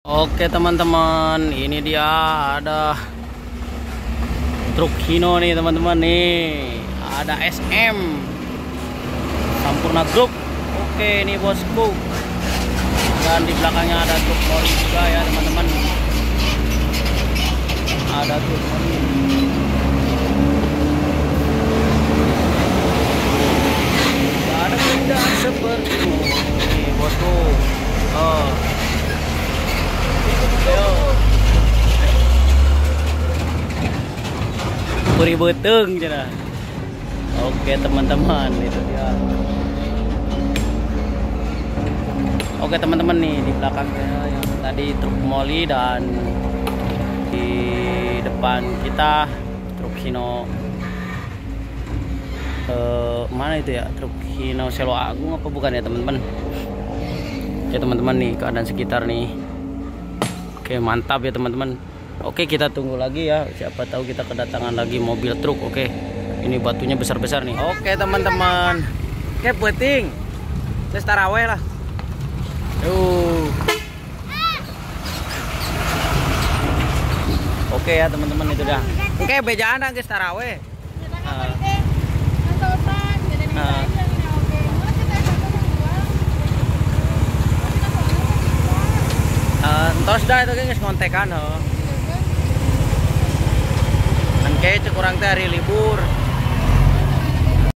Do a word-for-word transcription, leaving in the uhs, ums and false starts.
Oke teman-teman, ini dia ada truk Hino nih teman-teman nih. Ada S M Sampurna Group. Oke ini bosku. Dan di belakangnya ada truk lori juga ya teman-teman. Ada truk lori. Ada kendaraan seperti ini bosku. Oh. Puri beteng cina. Oke teman-teman, itu dia. Oke teman-teman nih di belakangnya yang tadi truk moli dan di depan kita truk Hino. Eh, mana itu ya, truk Hino Selo Agung apa bukan ya teman-teman? Oke teman-teman nih keadaan sekitar nih. Oke mantap ya teman-teman. Oke kita tunggu lagi ya, siapa tahu kita kedatangan lagi mobil truk. Oke ini batunya besar-besar nih. Oke teman-teman, oke penting tes taraweh lah. Tuh. Oke ya teman-teman, itu dah. Oke bejaan guys taraweh. Nah. Entos dah itu guys ngontekan oh. Kan kayak kurang teh hari libur.